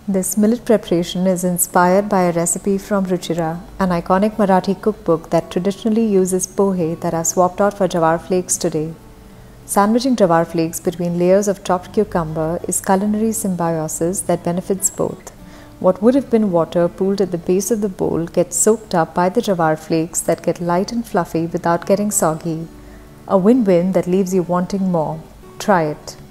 This millet preparation is inspired by a recipe from Ruchira, an iconic Marathi cookbook that traditionally uses pohe that are swapped out for Jowar flakes today. Sandwiching Jowar flakes between layers of chopped cucumber is culinary symbiosis that benefits both. What would have been water pooled at the base of the bowl gets soaked up by the Jowar flakes that get light and fluffy without getting soggy. A win-win that leaves you wanting more. Try it.